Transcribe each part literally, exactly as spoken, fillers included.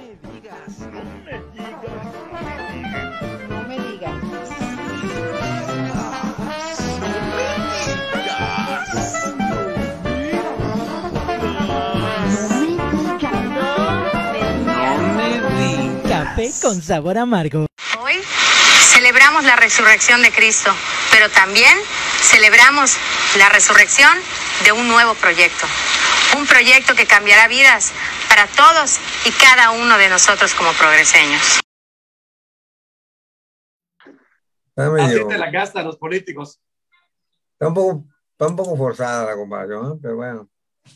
digas. No me digas. No me digas. Café con sabor amargo. Hoy celebramos la resurrección de Cristo, pero también celebramos la resurrección de un nuevo proyecto. Un proyecto que cambiará vidas para todos y cada uno de nosotros como progreseños. Así te la gastan los políticos. Está un poco, está un poco forzada la comparación, ¿eh? Pero bueno.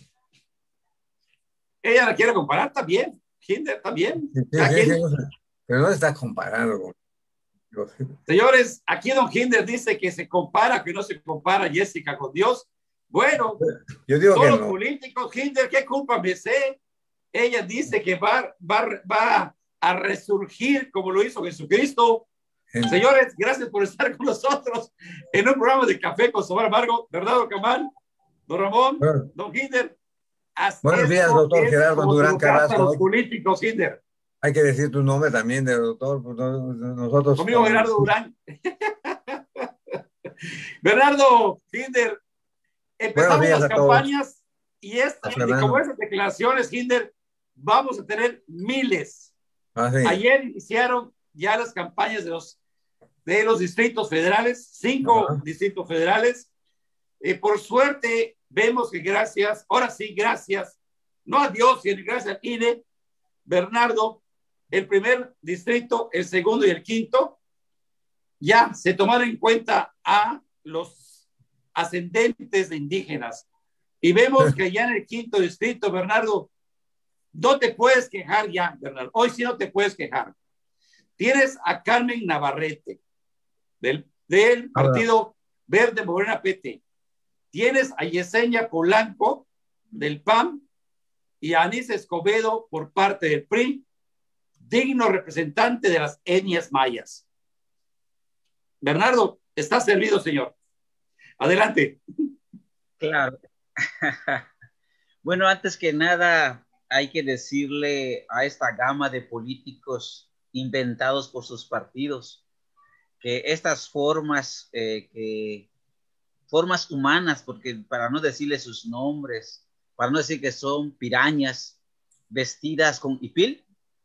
Ella la quiere comparar también. Kinder también. Sí, sí, sí, sí, pero no se está comparando con... Señores, aquí don Kinder dice que se compara, que no se compara Jessica con Dios. Bueno, yo digo todos que los no. políticos, Kinder, ¿qué culpa me sé? Ella dice que va, va, va a resurgir como lo hizo Jesucristo. Sí. Señores, gracias por estar con nosotros en un programa de Café con Sabor Amargo, ¿verdad, don Kamal? Don Ramón, bueno. Don Kinder. Buenos días, doctor Gerardo Durán Carrasco. Los políticos, Kinder. Hay que decir tu nombre también, de doctor. Nosotros. Conmigo, Gerardo Durán. Bernardo, Kinder. Empezamos las campañas y, esta, y como esas declaraciones, Kinder, vamos a tener miles. Ah, sí. Ayer iniciaron ya las campañas de los, de los distritos federales, cinco uh-huh. distritos federales. Eh, por suerte, vemos que gracias, ahora sí, gracias, no a Dios, sino gracias al I N E, Bernardo, el primer distrito, el segundo y el quinto, ya se tomaron en cuenta a los ascendentes de indígenas. Y vemos que ya en el quinto distrito, Bernardo, no te puedes quejar ya, Bernardo. Hoy sí no te puedes quejar. Tienes a Carmen Navarrete, del, del Partido Verde Morena P T. Tienes a Yesenia Polanco, del P A M, y a Anís Escobedo por parte del P R I, digno representante de las etnias mayas. Bernardo, está servido, señor. Adelante. Claro. Bueno, antes que nada, hay que decirle a esta gama de políticos inventados por sus partidos que estas formas, eh, que, formas humanas, porque para no decirle sus nombres, para no decir que son pirañas vestidas con hipil,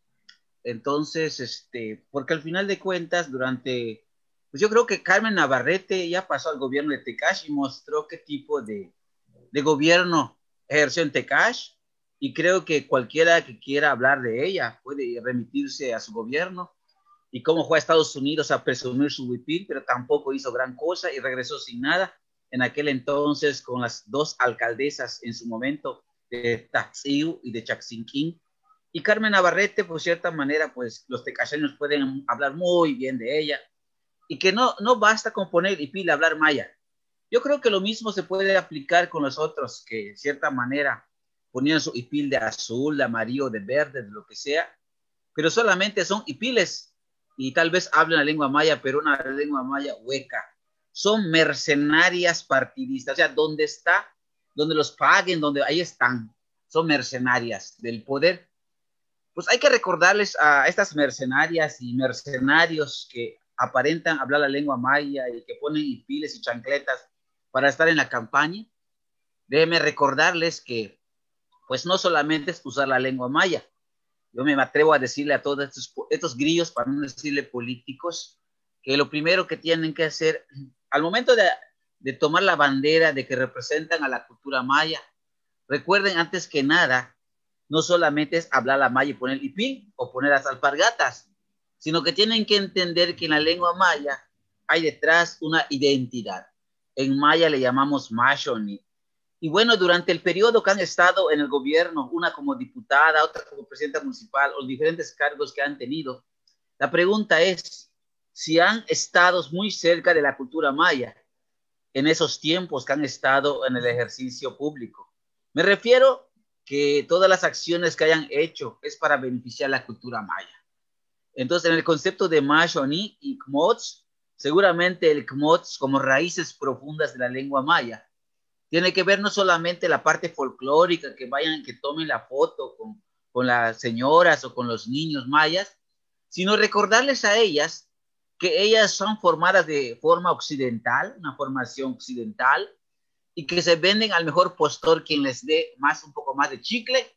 entonces, este, porque al final de cuentas, durante... Pues yo creo que Carmen Navarrete ya pasó al gobierno de Tecash y mostró qué tipo de, de gobierno ejerció en Tecash, y creo que cualquiera que quiera hablar de ella puede remitirse a su gobierno y cómo fue a Estados Unidos a presumir su huipil, pero tampoco hizo gran cosa y regresó sin nada en aquel entonces con las dos alcaldesas en su momento de Taxiu y de Chaxinquín. Y Carmen Navarrete, por cierta manera, pues los tecacheños pueden hablar muy bien de ella, y que no, no basta con poner y pila hablar maya. Yo creo que lo mismo se puede aplicar con los otros que de cierta manera ponían su hipil de azul, de amarillo, de verde, de lo que sea, pero solamente son hipiles y tal vez hablan la lengua maya, pero una lengua maya hueca. Son mercenarias partidistas, o sea, donde está, donde los paguen, donde ahí están, son mercenarias del poder. Pues hay que recordarles a estas mercenarias y mercenarios que aparentan hablar la lengua maya y que ponen hipiles y chancletas para estar en la campaña. Déjenme recordarles que pues no solamente es usar la lengua maya. Yo me atrevo a decirle a todos estos, estos grillos, para no decirle políticos, que lo primero que tienen que hacer al momento de, de tomar la bandera de que representan a la cultura maya, recuerden antes que nada, no solamente es hablar la maya y poner hipil o poner las alpargatas, sino que tienen que entender que en la lengua maya hay detrás una identidad. En maya le llamamos mashoni. Y bueno, durante el periodo que han estado en el gobierno, una como diputada, otra como presidenta municipal, o diferentes cargos que han tenido, la pregunta es si han estado muy cerca de la cultura maya en esos tiempos que han estado en el ejercicio público. Me refiero que todas las acciones que hayan hecho es para beneficiar la cultura maya. Entonces, en el concepto de Mashoni y Kmots, seguramente el Kmots como raíces profundas de la lengua maya, tiene que ver no solamente la parte folclórica, que vayan, que tomen la foto con, con las señoras o con los niños mayas, sino recordarles a ellas que ellas son formadas de forma occidental, una formación occidental, y que se venden al mejor postor quien les dé más, un poco más de chicle.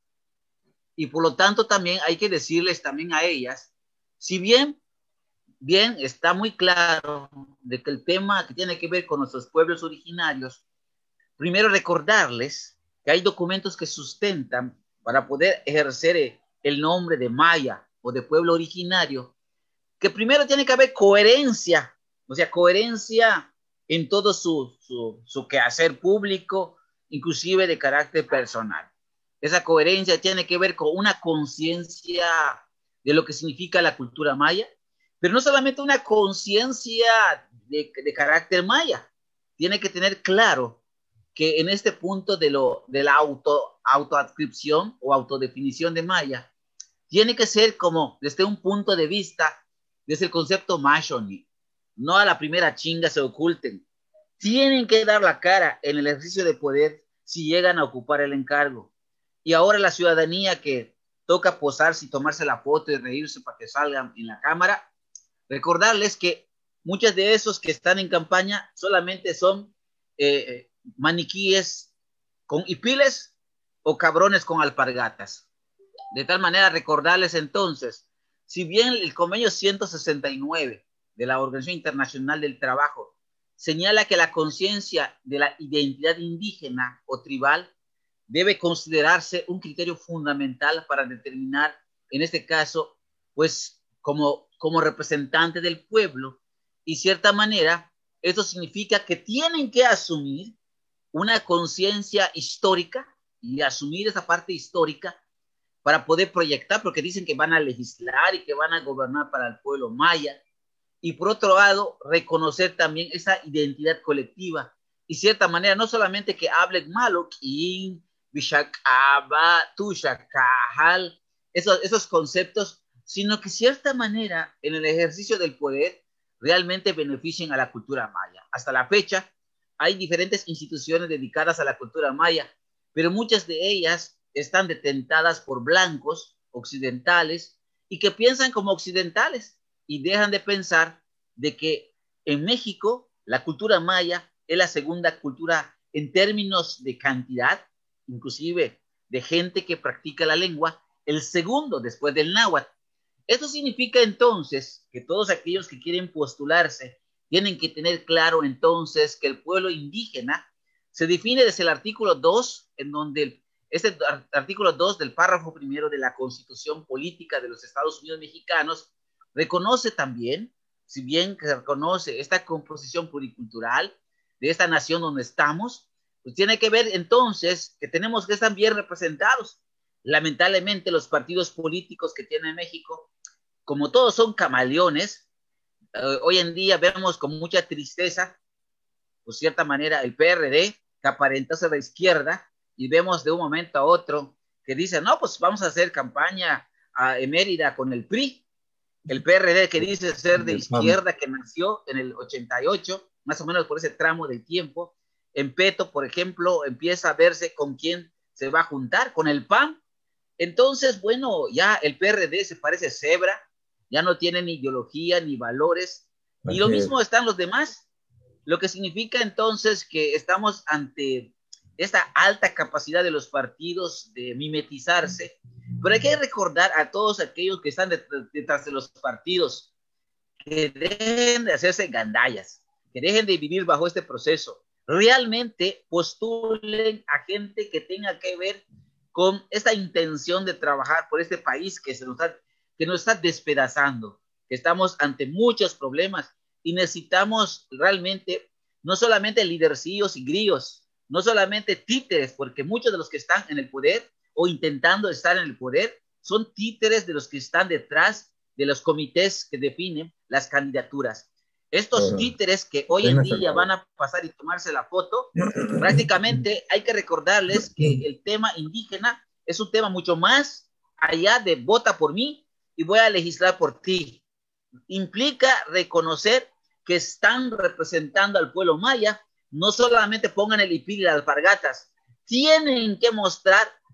Y por lo tanto también hay que decirles también a ellas, si bien, bien está muy claro de que el tema que tiene que ver con nuestros pueblos originarios, primero recordarles que hay documentos que sustentan para poder ejercer el nombre de maya o de pueblo originario, que primero tiene que haber coherencia, o sea, coherencia en todo su, su, su quehacer público, inclusive de carácter personal. Esa coherencia tiene que ver con una conciencia de lo que significa la cultura maya, pero no solamente una conciencia de, de carácter maya, tiene que tener claro que en este punto de, lo, de la auto, autoadscripción o autodefinición de maya, tiene que ser como desde un punto de vista, desde el concepto mashoni, no a la primera chinga se oculten, tienen que dar la cara en el ejercicio de poder si llegan a ocupar el encargo. Y ahora la ciudadanía que toca posarse y tomarse la foto y reírse para que salgan en la cámara, recordarles que muchos de esos que están en campaña solamente son eh, maniquíes con hipiles o cabrones con alpargatas. De tal manera recordarles entonces, si bien el convenio ciento sesenta y nueve de la Organización Internacional del Trabajo señala que la conciencia de la identidad indígena o tribal debe considerarse un criterio fundamental para determinar, en este caso, pues como, como representante del pueblo, y cierta manera, eso significa que tienen que asumir una conciencia histórica y asumir esa parte histórica para poder proyectar, porque dicen que van a legislar y que van a gobernar para el pueblo maya, y por otro lado, reconocer también esa identidad colectiva, y cierta manera, no solamente que hablen malo, que Bishakaba, Tushakahal, esos, esos conceptos, sino que cierta manera en el ejercicio del poder realmente beneficien a la cultura maya. Hasta la fecha hay diferentes instituciones dedicadas a la cultura maya, pero muchas de ellas están detentadas por blancos occidentales y que piensan como occidentales y dejan de pensar de que en México la cultura maya es la segunda cultura en términos de cantidad, inclusive de gente que practica la lengua, el segundo después del náhuatl. Esto significa entonces que todos aquellos que quieren postularse tienen que tener claro entonces que el pueblo indígena se define desde el artículo dos, en donde el, este artículo dos del párrafo primero de la Constitución Política de los Estados Unidos Mexicanos reconoce también, si bien que se reconoce esta composición pluricultural de esta nación donde estamos, pues tiene que ver entonces que tenemos que estar bien representados. Lamentablemente los partidos políticos que tiene México, como todos son camaleones, eh, hoy en día vemos con mucha tristeza, por cierta manera, el P R D que aparenta ser de izquierda, y vemos de un momento a otro que dice, no, pues vamos a hacer campaña a Mérida con el P R I, el P R D que dice ser de izquierda, que nació en el ochenta y ocho, más o menos por ese tramo de tiempo. En Peto, por ejemplo, empieza a verse con quién se va a juntar, con el P A N. Entonces, bueno, ya el P R D se parece cebra, ya no tiene ni ideología ni valores, y lo mismo están los demás, lo que significa entonces que estamos ante esta alta capacidad de los partidos de mimetizarse, pero hay que recordar a todos aquellos que están detrás de los partidos que dejen de hacerse gandallas, que dejen de vivir bajo este proceso, realmente postulen a gente que tenga que ver con esta intención de trabajar por este país que, se nos, está, que nos está despedazando, que estamos ante muchos problemas y necesitamos realmente no solamente lidercillos y grillos, no solamente títeres, porque muchos de los que están en el poder o intentando estar en el poder son títeres de los que están detrás de los comités que definen las candidaturas. Estos títeres que hoy en día van a pasar y tomarse la foto, prácticamente hay que recordarles que el tema indígena es un tema mucho más allá de vota por mí y voy a legislar por ti. Implica reconocer que están representando al pueblo maya, no solamente pongan el hipil y las alpargatas, tienen que mostrar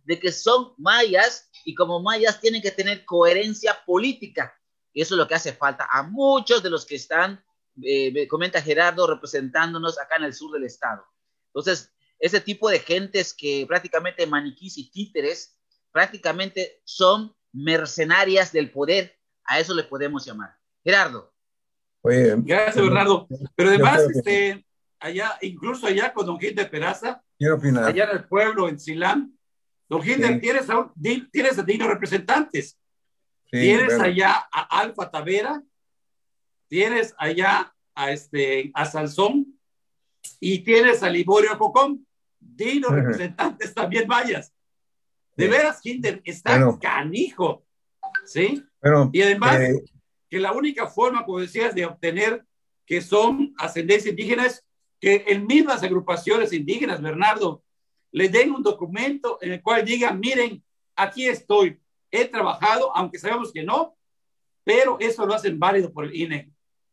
de que son mayas y como mayas tienen que tener coherencia política. Y eso es lo que hace falta a muchos de los que están, eh, comenta Gerardo, representándonos acá en el sur del estado. Entonces, ese tipo de gentes que prácticamente maniquís y títeres, prácticamente son mercenarias del poder, a eso le podemos llamar. Gerardo. Oye, Gracias, Bernardo. Pero además, creo que- este, allá, incluso allá con don Gilder Peraza, quiero opinar. allá en el pueblo, en Silán, don Gilder, Sí. tienes a, un- di- tienes a dignos representantes. Sí, Tienes bueno, allá a Alfa Tavera, tienes allá a, este, a Sansón y tienes a Liborio Cocón, dignos Ujú. representantes también mayas. De Sí. veras, Gilder, está Bueno. canijo, ¿sí? bueno, Y además, eh, que la única forma, como decías, de obtener que son ascendencia indígena es que en mismas agrupaciones indígenas, Bernardo, le den un documento en el cual digan, miren, aquí estoy, he trabajado, aunque sabemos que no, pero eso lo hacen válido por el I N E.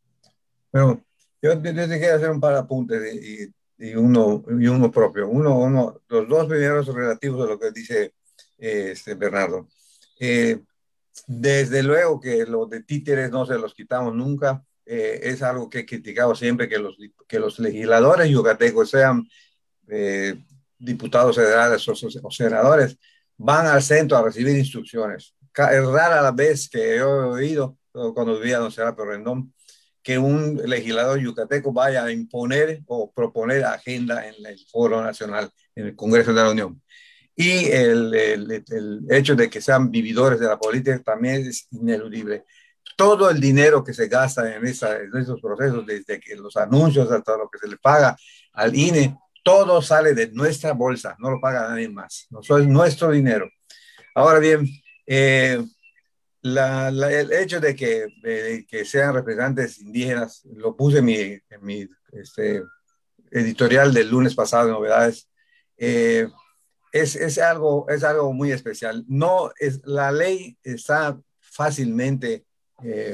bueno, yo, yo te quiero hacer un par de apuntes y, y, uno, y uno propio. Uno, uno, los dos primeros relativos a lo que dice eh, este Bernardo. Eh, desde luego que los de títeres no se los quitamos nunca. Eh, es algo que he criticado siempre, que los, que los legisladores yucatecos, sean eh, diputados federales o, o senadores, van al centro a recibir instrucciones. Es rara la vez que yo he oído, cuando vivía en Don Serapio Rendón, que un legislador yucateco vaya a imponer o proponer agenda en el Foro Nacional, en el Congreso de la Unión. Y el, el, el hecho de que sean vividores de la política también es ineludible. Todo el dinero que se gasta en, esa, en esos procesos, desde que los anuncios hasta lo que se le paga al I N E, todo sale de nuestra bolsa, no lo paga nadie más. No, es nuestro dinero. Ahora bien, eh, la, la, el hecho de que, de que sean representantes indígenas, lo puse en mi, en mi este, editorial del lunes pasado de novedades, eh, es, es, algo, es algo muy especial. No, es, la ley está fácilmente eh,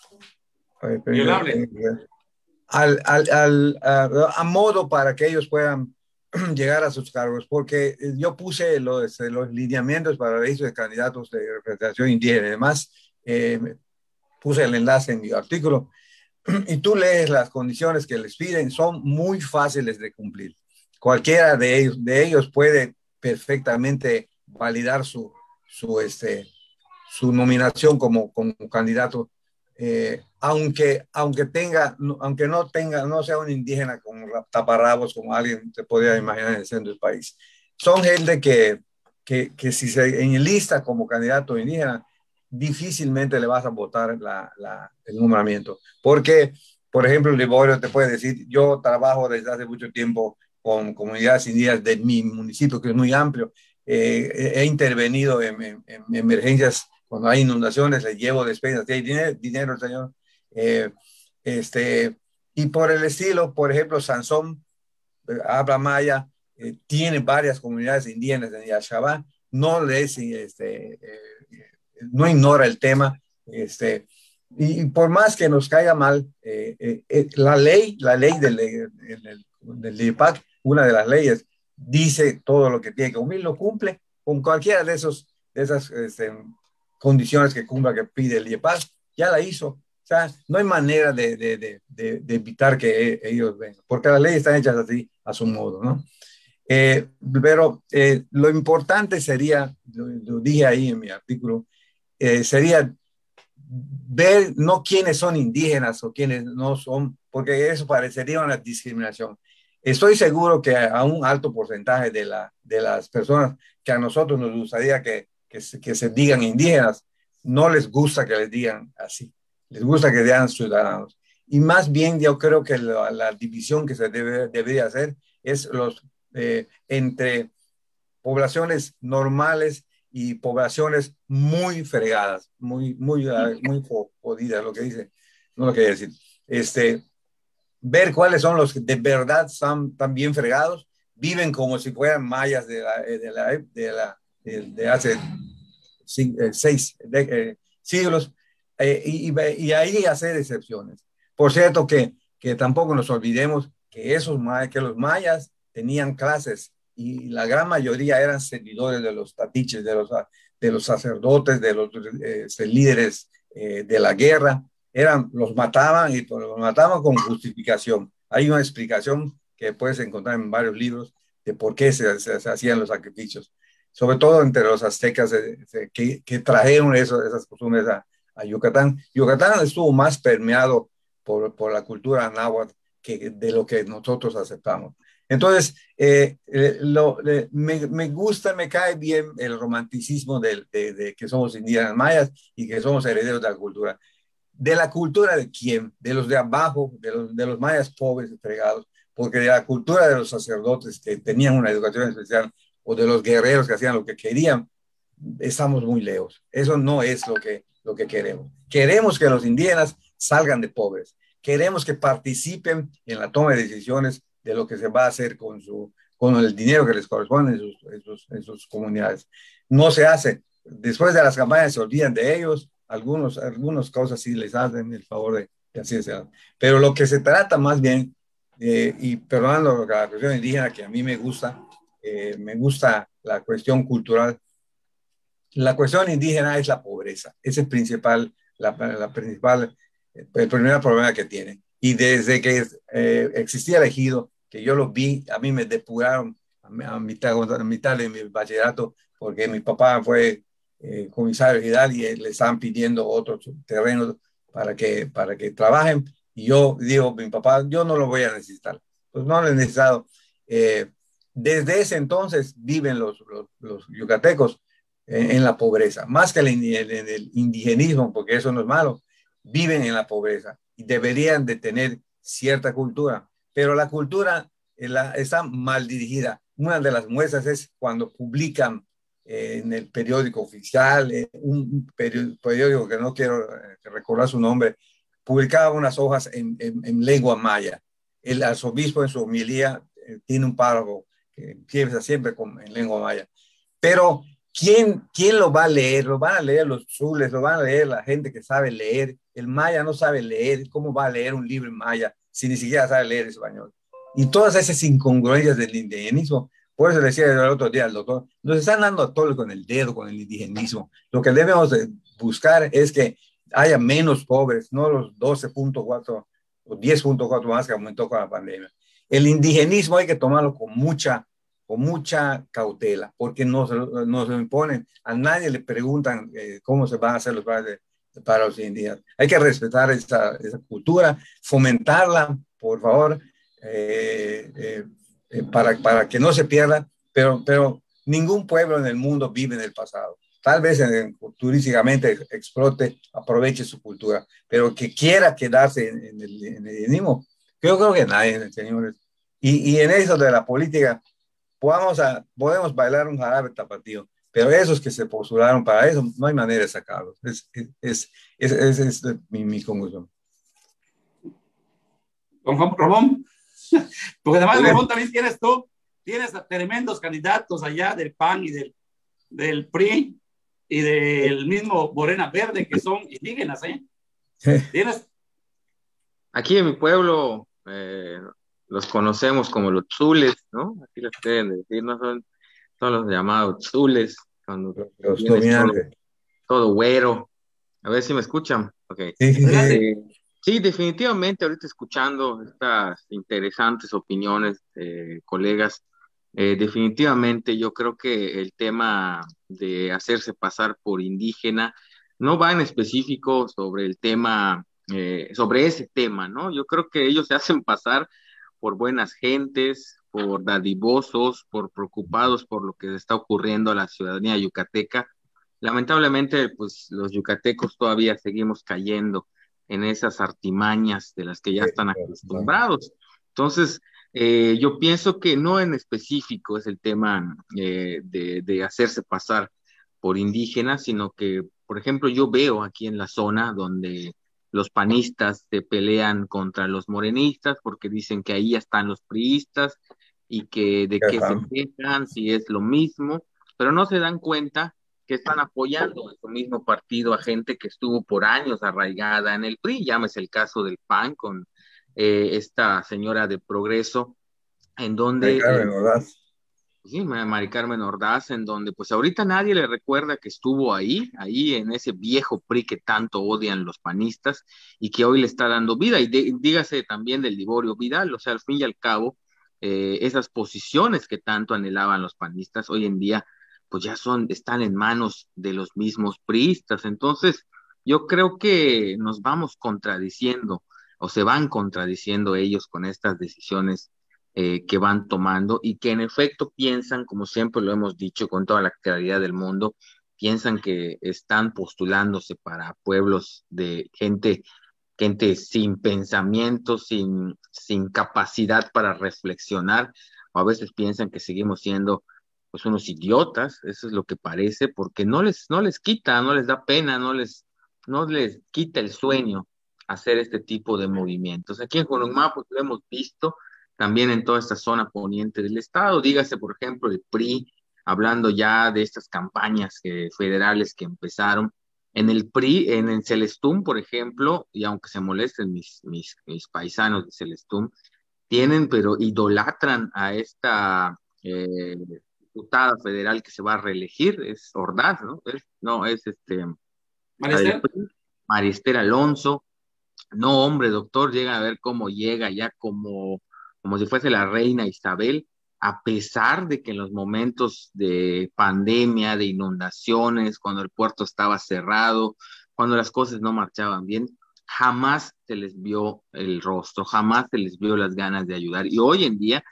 Violable. al, al, al, a, a modo para que ellos puedan llegar a sus cargos, porque yo puse los, los lineamientos para el registro de candidatos de representación indígena. Además, eh, puse el enlace en mi artículo y tú lees las condiciones que les piden, son muy fáciles de cumplir. Cualquiera de ellos, de ellos puede perfectamente validar su, su, este, su nominación como, como candidato, eh, aunque, aunque, tenga, aunque no, tenga, no sea un indígena como taparrabos, como alguien se podría imaginar en el centro del país. Son gente que, que, que si se enlista como candidato indígena, difícilmente le vas a votar la, la, el nombramiento. Porque, por ejemplo, Liborio te puede decir, yo trabajo desde hace mucho tiempo con comunidades indígenas de mi municipio, que es muy amplio. Eh, he intervenido en, en, en emergencias cuando hay inundaciones, le llevo despensas, hay dinero, dinero señor. Eh, este, y por el estilo, por ejemplo, Sansón, eh, habla maya, eh, tiene varias comunidades indígenas en Yachabá, no les, este, eh, no ignora el tema, este, y, y por más que nos caiga mal, eh, eh, eh, la ley, la ley del, del, del I P A C, una de las leyes, dice todo lo que tiene que cumplir, lo cumple con cualquiera de, esos, de esas este, condiciones que cumpla que pide el I P A C, ya la hizo. O sea, no hay manera de, de, de, de, de evitar que ellos vengan, porque las leyes están hechas así, a su modo, ¿no? Eh, pero eh, lo importante sería, lo, lo dije ahí en mi artículo, eh, sería ver no quiénes son indígenas o quiénes no son, porque eso parecería una discriminación. Estoy seguro que a un alto porcentaje de, la, de las personas que a nosotros nos gustaría que, que, se, que se digan indígenas, no les gusta que les digan así, les gusta que sean ciudadanos. Y más bien yo creo que la, la división que se debe, debería hacer es los, eh, entre poblaciones normales y poblaciones muy fregadas, muy, muy, muy jodidas, lo que dice, no lo quería decir. Este, ver cuáles son los que de verdad están tan bien fregados, viven como si fueran mayas de, la, de, la, de, la, de, de hace seis de, eh, siglos, eh, y, y ahí hacer excepciones. Por cierto, que, que tampoco nos olvidemos que, esos, que los mayas tenían clases y la gran mayoría eran servidores de los tatiches, de los, de los sacerdotes, de los eh, líderes eh, de la guerra. Eran, los mataban y los mataban con justificación. Hay una explicación que puedes encontrar en varios libros de por qué se, se, se hacían los sacrificios, sobre todo entre los aztecas eh, que, que trajeron eso, esas costumbres a, a Yucatán. Yucatán estuvo más permeado por, por la cultura náhuatl que de lo que nosotros aceptamos. Entonces, eh, eh, lo, eh, me, me gusta, me cae bien el romanticismo de, de, de que somos indígenas mayas y que somos herederos de la cultura. ¿De la cultura de quién? De los de abajo, de los, de los mayas pobres y fregados, porque de la cultura de los sacerdotes que tenían una educación especial o de los guerreros que hacían lo que querían, estamos muy lejos. Eso no es lo que, lo que queremos. Queremos que los indígenas salgan de pobres. Queremos que participen en la toma de decisiones de lo que se va a hacer con, su, con el dinero que les corresponde en sus, en sus, en sus comunidades. No se hace. Después de las campañas se olvidan de ellos. Algunos, algunas cosas sí les hacen el favor de que así sea. Pero lo que se trata más bien, eh, y perdonando la cuestión indígena que a mí me gusta, eh, me gusta la cuestión cultural. La cuestión indígena es la pobreza. Es el principal, la, la principal, el primer problema que tiene. Y desde que eh, existía el ejido, que yo lo vi, a mí me depuraron a, a, mitad, a mitad de mi bachillerato, porque mi papá fue eh, comisario ejidal y le estaban pidiendo otros terrenos para que, para que trabajen. Y yo digo, mi papá, yo no lo voy a necesitar. Pues no lo he necesitado. Eh, desde ese entonces viven los, los, los yucatecos en, en la pobreza, más que en el, en el indigenismo, porque eso no es malo. Viven en la pobreza y deberían de tener cierta cultura, pero la cultura eh, la, está mal dirigida. Una de las muestras es cuando publican eh, en el periódico oficial, eh, un periódico, periódico que no quiero eh, recordar su nombre, publicaba unas hojas en, en, en lengua maya. El arzobispo en su homilía eh, tiene un párrafo que empieza siempre con, en lengua maya, pero ¿Quién, ¿Quién lo va a leer? Lo van a leer los zules, lo van a leer la gente que sabe leer. El maya no sabe leer. ¿Cómo va a leer un libro en maya si ni siquiera sabe leer español? Y todas esas incongruencias del indigenismo, por eso decía el otro día al doctor, nos están dando a todos con el dedo con el indigenismo. Lo que debemos buscar es que haya menos pobres, no los doce punto cuatro o diez punto cuatro más que aumentó con la pandemia. El indigenismo hay que tomarlo con mucha con mucha cautela, porque no se, no se lo imponen. A nadie le preguntan eh, cómo se van a hacer los planes de, para los indígenas. Hay que respetar esa, esa cultura, fomentarla, por favor, eh, eh, eh, para, para que no se pierda, pero, pero ningún pueblo en el mundo vive en el pasado. Tal vez en, turísticamente explote, aproveche su cultura, pero que quiera quedarse en, en el indigenismo, yo creo que nadie, señores. Y, y en eso de la política, Podemos, a, podemos bailar un jarabe tapatío, pero esos que se postularon para eso, no hay manera de sacarlos. Es, es, es, es, es, es mi, mi conclusión. Con Juan Ramón, porque además, Ramón, también tienes tú, tienes a tremendos candidatos allá del P A N y del, del P R I y del mismo Morena Verde, que son indígenas, ¿eh? ¿Tienes? Aquí en mi pueblo, eh, los conocemos como los tzules, ¿no? Aquí los pueden decir, no son, son los llamados tzules, cuando los dominantes. Todo, todo güero. A ver si me escuchan. Okay. Sí, sí, sí. Eh, sí, definitivamente, ahorita escuchando estas interesantes opiniones, eh, colegas, eh, definitivamente yo creo que el tema de hacerse pasar por indígena no va en específico sobre el tema, eh, sobre ese tema, ¿no? Yo creo que ellos se hacen pasar por buenas gentes, por dadivosos, por preocupados por lo que está ocurriendo a la ciudadanía yucateca. Lamentablemente, pues los yucatecos todavía seguimos cayendo en esas artimañas de las que ya están acostumbrados. Entonces, eh, yo pienso que no en específico es el tema eh, de, de hacerse pasar por indígenas, sino que, por ejemplo, yo veo aquí en la zona donde los panistas se pelean contra los morenistas porque dicen que ahí están los priistas y que de qué se quejan, si es lo mismo, pero no se dan cuenta que están apoyando a su mismo partido a gente que estuvo por años arraigada en el P R I. Llámese el caso del P A N con eh, esta señora de Progreso, en donde... Carmen Ordaz. Sí, Mari Carmen Ordaz, en donde pues ahorita nadie le recuerda que estuvo ahí, ahí en ese viejo P R I que tanto odian los panistas y que hoy le está dando vida. Y de, dígase también del Liborio Vidal, o sea, al fin y al cabo, eh, esas posiciones que tanto anhelaban los panistas hoy en día, pues ya son, están en manos de los mismos priistas. Entonces, yo creo que nos vamos contradiciendo o se van contradiciendo ellos con estas decisiones eh, que van tomando y que en efecto piensan, como siempre lo hemos dicho con toda la claridad del mundo, piensan que están postulándose para pueblos de gente, gente sin pensamiento, sin, sin capacidad para reflexionar, o a veces piensan que seguimos siendo pues unos idiotas, eso es lo que parece, porque no les, no les quita, no les da pena, no les, no les quita el sueño hacer este tipo de movimientos. Aquí en Cononmá, pues lo hemos visto, también en toda esta zona poniente del estado, dígase por ejemplo el P R I, hablando ya de estas campañas eh, federales que empezaron, en el P R I, en el Celestún, por ejemplo, y aunque se molesten mis, mis, mis paisanos de Celestún, tienen, pero idolatran a esta eh, diputada federal que se va a reelegir, es Ordaz, ¿no? Es, no, es este, Maristel. Marister Alonso. No, hombre, doctor, llega a ver cómo llega ya como, como si fuese la reina Isabel, a pesar de que en los momentos de pandemia, de inundaciones, cuando el puerto estaba cerrado, cuando las cosas no marchaban bien, jamás se les vio el rostro, jamás se les vio las ganas de ayudar. Y hoy en día,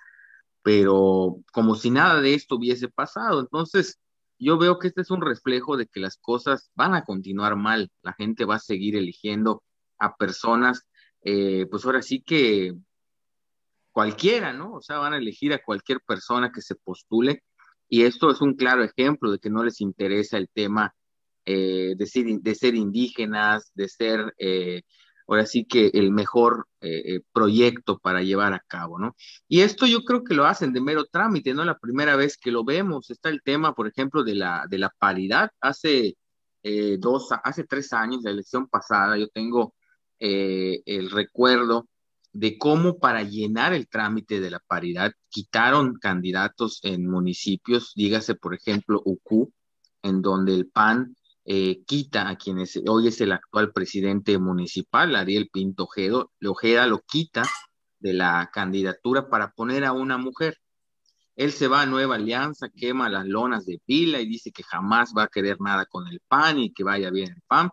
pero como si nada de esto hubiese pasado. Entonces, yo veo que este es un reflejo de que las cosas van a continuar mal. La gente va a seguir eligiendo a personas, eh, pues ahora sí que cualquiera, ¿no? O sea, van a elegir a cualquier persona que se postule y esto es un claro ejemplo de que no les interesa el tema eh, de, ser, de ser indígenas, de ser, eh, ahora sí que el mejor eh, proyecto para llevar a cabo, ¿no? Y esto yo creo que lo hacen de mero trámite, ¿no? La primera vez que lo vemos está el tema, por ejemplo, de la, de la paridad. Hace eh, dos, hace tres años, la elección pasada, yo tengo eh, el recuerdo de cómo para llenar el trámite de la paridad quitaron candidatos en municipios, dígase por ejemplo Ucú, en donde el P A N eh, quita a quien es, hoy es el actual presidente municipal, Ariel Pinto Ojeda, Ojeda lo quita de la candidatura para poner a una mujer. Él se va a Nueva Alianza, quema las lonas de pila y dice que jamás va a querer nada con el P A N y que vaya bien el P A N,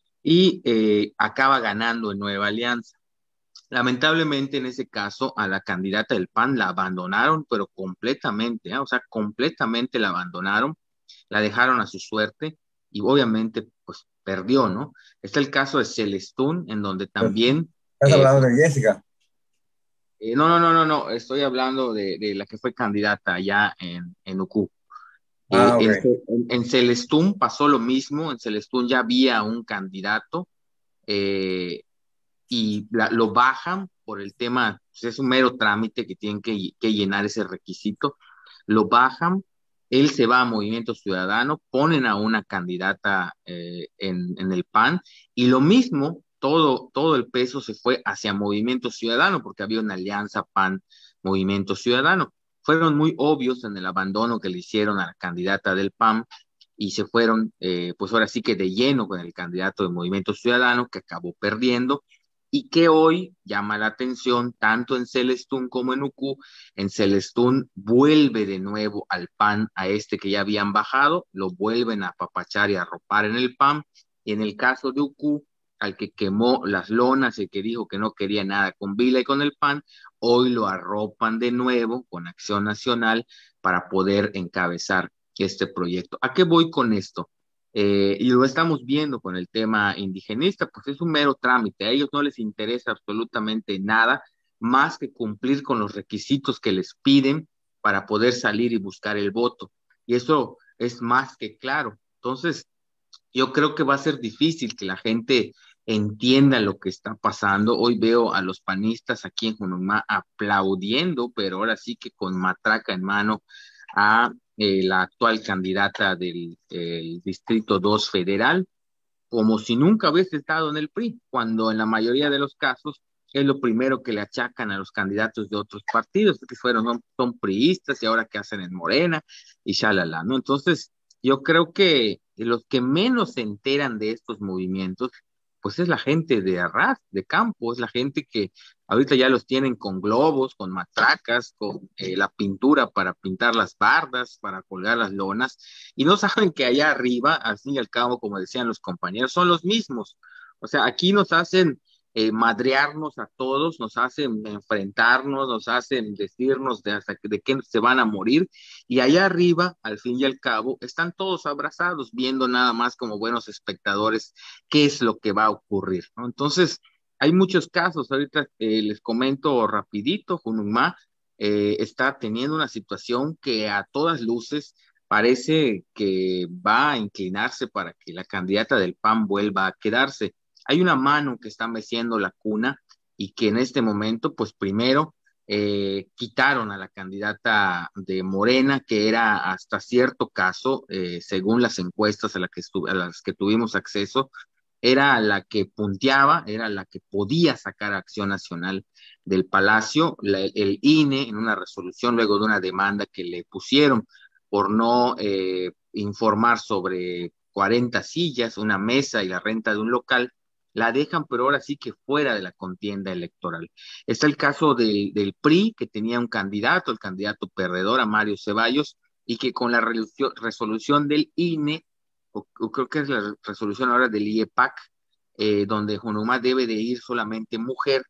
y eh, acaba ganando en Nueva Alianza. Lamentablemente en ese caso a la candidata del P A N la abandonaron, pero completamente, ¿eh? O sea, completamente la abandonaron, la dejaron a su suerte y obviamente pues perdió, ¿no? Está el caso de Celestún, en donde también... ¿Estás eh, hablando de Jessica? Eh, no, no, no, no, no, estoy hablando de, de la que fue candidata allá en, en Ucú. Ah, Eh, ok. en, en Celestún pasó lo mismo, en Celestún ya había un candidato, eh, y la, lo bajan por el tema, pues es un mero trámite que tienen que, que llenar ese requisito, lo bajan, él se va a Movimiento Ciudadano, ponen a una candidata eh, en, en el P A N y lo mismo, todo, todo el peso se fue hacia Movimiento Ciudadano porque había una alianza P A N-Movimiento Ciudadano. Fueron muy obvios en el abandono que le hicieron a la candidata del P A N y se fueron, eh, pues ahora sí que de lleno con el candidato de Movimiento Ciudadano que acabó perdiendo y que hoy llama la atención tanto en Celestún como en Ucú. En Celestún vuelve de nuevo al P A N, a este que ya habían bajado, lo vuelven a apapachar y a arropar en el P A N, y en el caso de Ucú, al que quemó las lonas y que dijo que no quería nada con Vila y con el P A N, hoy lo arropan de nuevo con Acción Nacional para poder encabezar este proyecto. ¿A qué voy con esto? Eh, y lo estamos viendo con el tema indigenista, pues es un mero trámite, a ellos no les interesa absolutamente nada más que cumplir con los requisitos que les piden para poder salir y buscar el voto, y eso es más que claro. Entonces, yo creo que va a ser difícil que la gente entienda lo que está pasando. Hoy veo a los panistas aquí en Cononmá aplaudiendo, pero ahora sí que con matraca en mano, a eh, la actual candidata del el Distrito dos Federal, como si nunca hubiese estado en el P R I, cuando en la mayoría de los casos es lo primero que le achacan a los candidatos de otros partidos, que fueron, son, son priistas y ahora qué hacen en Morena y shalala, ¿no? Entonces, yo creo que los que menos se enteran de estos movimientos, pues es la gente de arras, de campo, es la gente que ahorita ya los tienen con globos, con matracas, con eh, la pintura para pintar las bardas, para colgar las lonas, y no saben que allá arriba, al fin y al cabo, como decían los compañeros, son los mismos. O sea, aquí nos hacen eh, madrearnos a todos, nos hacen enfrentarnos, nos hacen decirnos de, hasta que- de qué se van a morir, y allá arriba, al fin y al cabo, están todos abrazados, viendo nada más como buenos espectadores qué es lo que va a ocurrir, ¿no? Entonces, hay muchos casos, ahorita eh, les comento rapidito, Junumá eh, está teniendo una situación que a todas luces parece que va a inclinarse para que la candidata del P A N vuelva a quedarse. Hay una mano que está meciendo la cuna y que en este momento, pues primero, eh, quitaron a la candidata de Morena, que era hasta cierto caso, eh, según las encuestas a, la que a las que tuvimos acceso, era la que punteaba, era la que podía sacar a Acción Nacional del Palacio. La, el I N E, en una resolución luego de una demanda que le pusieron por no eh, informar sobre cuarenta sillas, una mesa y la renta de un local, la dejan, pero ahora sí que fuera de la contienda electoral. Está el caso del, del P R I, que tenía un candidato, el candidato perdedor, a Mario Ceballos, y que con la resolución del I N E, o, o creo que es la resolución ahora del I E P A C, eh, donde Junumá debe de ir solamente mujer,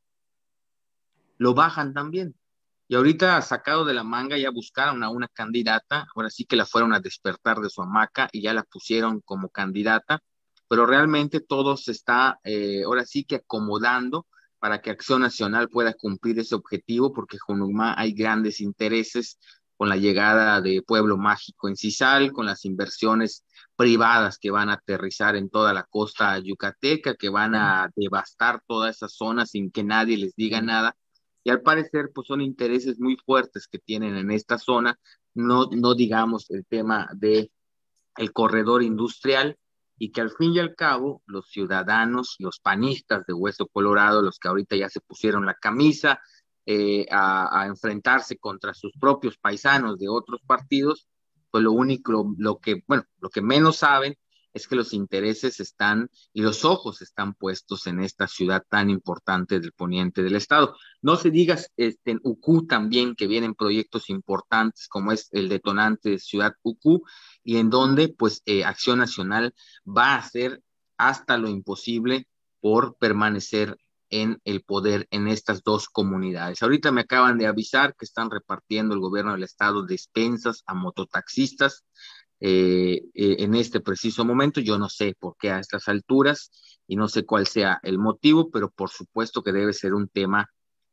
lo bajan también. Y ahorita, sacado de la manga, ya buscaron a una candidata, ahora sí que la fueron a despertar de su hamaca y ya la pusieron como candidata, pero realmente todo se está eh, ahora sí que acomodando para que Acción Nacional pueda cumplir ese objetivo, porque en Junumá hay grandes intereses con la llegada de Pueblo Mágico en Cisal, con las inversiones privadas que van a aterrizar en toda la costa yucateca, que van a devastar toda esa zona sin que nadie les diga nada. Y al parecer, pues son intereses muy fuertes que tienen en esta zona, no, no digamos el tema de el corredor industrial, y que al fin y al cabo los ciudadanos, los panistas de Hueso Colorado, los que ahorita ya se pusieron la camisa eh, a, a enfrentarse contra sus propios paisanos de otros partidos, pues lo único, lo, lo que, bueno, lo que menos saben es que los intereses están y los ojos están puestos en esta ciudad tan importante del poniente del estado. No se diga este, en Ucú también, que vienen proyectos importantes como es el detonante de Ciudad Ucú, y en donde pues eh, Acción Nacional va a hacer hasta lo imposible por permanecer en el poder en estas dos comunidades. Ahorita me acaban de avisar que están repartiendo el gobierno del estado despensas a mototaxistas eh, eh, en este preciso momento. Yo no sé por qué a estas alturas y no sé cuál sea el motivo, pero por supuesto que debe ser un tema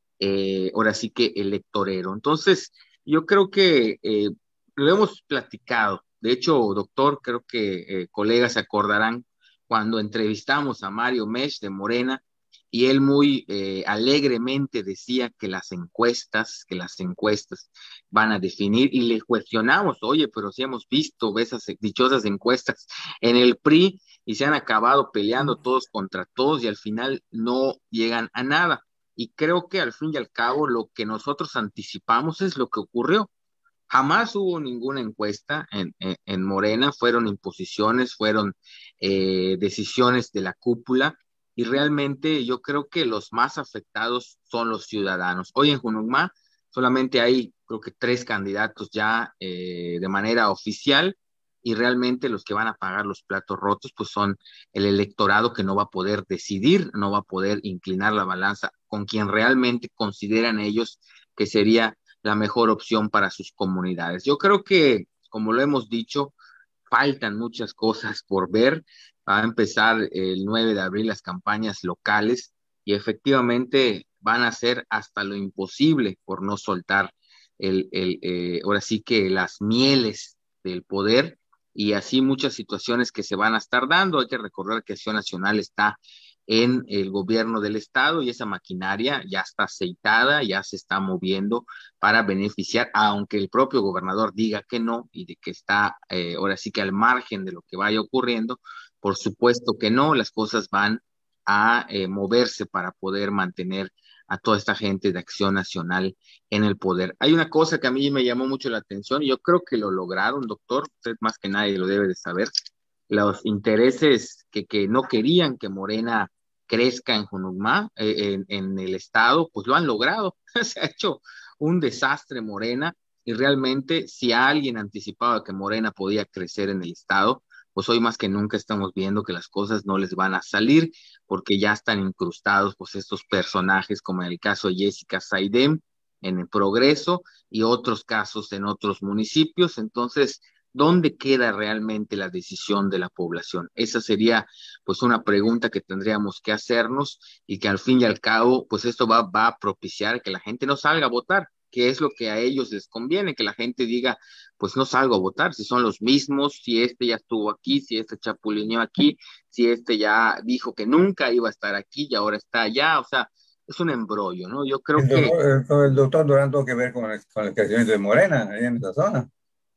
eh, ahora sí que electorero. Entonces, yo creo que eh, lo hemos platicado. De hecho, doctor, creo que eh, colegas se acordarán cuando entrevistamos a Mario Mesh de Morena, y él muy eh, alegremente decía que las encuestas, que las encuestas van a definir, y le cuestionamos, oye, pero si hemos visto esas dichosas encuestas en el P R I y se han acabado peleando todos contra todos y al final no llegan a nada. Y creo que al fin y al cabo lo que nosotros anticipamos es lo que ocurrió. Jamás hubo ninguna encuesta en, en, en Morena, fueron imposiciones, fueron eh, decisiones de la cúpula, y realmente yo creo que los más afectados son los ciudadanos. Hoy en Junumá solamente hay, creo que tres candidatos ya eh, de manera oficial, y realmente los que van a pagar los platos rotos pues son el electorado, que no va a poder decidir, no va a poder inclinar la balanza con quien realmente consideran ellos que sería la mejor opción para sus comunidades. Yo creo que, como lo hemos dicho, faltan muchas cosas por ver. Va a empezar el nueve de abril las campañas locales, y efectivamente van a hacer hasta lo imposible por no soltar el, el, eh, ahora sí que las mieles del poder, y así muchas situaciones que se van a estar dando. Hay que recordar que Acción Nacional está en el gobierno del estado y esa maquinaria ya está aceitada, ya se está moviendo para beneficiar, aunque el propio gobernador diga que no y de que está eh, ahora sí que al margen de lo que vaya ocurriendo. Por supuesto que no, las cosas van a eh, moverse para poder mantener a toda esta gente de Acción Nacional en el poder. Hay una cosa que a mí me llamó mucho la atención, y yo creo que lo lograron, doctor, usted más que nadie lo debe de saber, los intereses que, que no querían que Morena crezca en Junucmá, eh, en, en el estado, pues lo han logrado. Se ha hecho un desastre Morena, y realmente si alguien anticipaba que Morena podía crecer en el estado, pues hoy más que nunca estamos viendo que las cosas no les van a salir, porque ya están incrustados pues estos personajes, como en el caso de Jessica Saidem en el Progreso, y otros casos en otros municipios. Entonces, ¿dónde queda realmente la decisión de la población? Esa sería pues una pregunta que tendríamos que hacernos, y que al fin y al cabo pues esto va, va a propiciar que la gente no salga a votar, que es lo que a ellos les conviene, que la gente diga, pues no salgo a votar, si son los mismos, si este ya estuvo aquí, si este chapulineó aquí, si este ya dijo que nunca iba a estar aquí y ahora está allá. O sea, es un embrollo, ¿no? Yo creo El que... doctor, el, el doctor Durán tuvo que ver con el, con el crecimiento de Morena ahí en esa zona.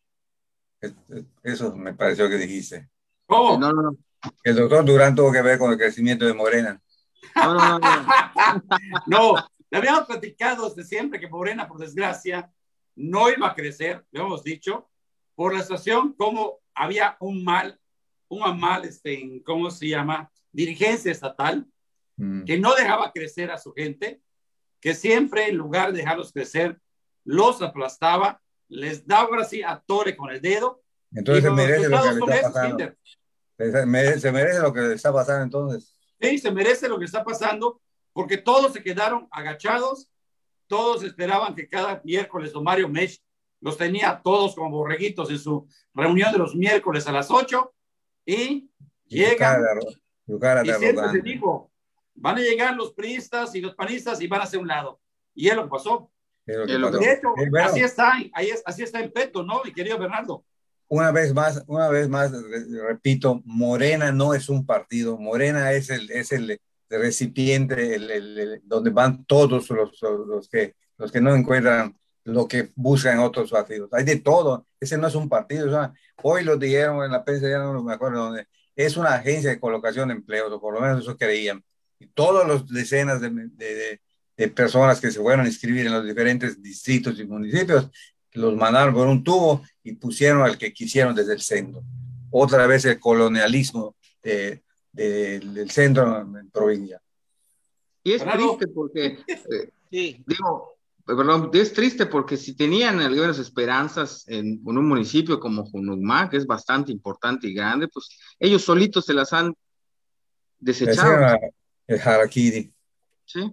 Eso me pareció que dijiste. ¿Cómo? No, no, no. El doctor Durán tuvo que ver con el crecimiento de Morena. No, no, no, no. No, le habíamos platicado desde siempre que Morena, por desgracia, no iba a crecer, lo hemos dicho, por la situación, como había un mal, un mal, este, ¿cómo se llama? Dirigencia estatal, mm. que no dejaba crecer a su gente, que siempre en lugar de dejarlos crecer, los aplastaba, les daba así a tore con el dedo. Entonces se merece lo que le está pasando. Se merece, se merece lo que le está pasando entonces. Sí, se merece lo que está pasando, porque todos se quedaron agachados, todos esperaban que cada miércoles don Mario Mech los tenía todos como borreguitos en su reunión de los miércoles a las ocho, y, y llegan, su cara, su cara y siempre se dijo, van a llegar los priistas y los panistas y van a hacer un lado, y es lo que pasó. Es lo que de pasó. hecho, sí, bueno, así está, ahí es, así está en peto, ¿no, mi querido Bernardo? Una vez más, una vez más, repito, Morena no es un partido, Morena es el, es el recipiente el, el, el, donde van todos los, los, los, que, los que no encuentran lo que buscan en otros partidos. Hay de todo, ese no es un partido. O sea, hoy lo dijeron en la prensa, ya no me acuerdo dónde, es una agencia de colocación de empleos, o por lo menos eso creían. Y todas las decenas de, de, de, de personas que se fueron a inscribir en los diferentes distritos y municipios, los mandaron por un tubo y pusieron al que quisieron desde el centro. Otra vez el colonialismo de, de, del centro en provincia. Y es triste porque, eh, sí. digo, perdón, es triste porque si tenían algunas esperanzas en, en un municipio como Junucmá, que es bastante importante y grande, pues ellos solitos se las han desechado. El harakiri. Sí.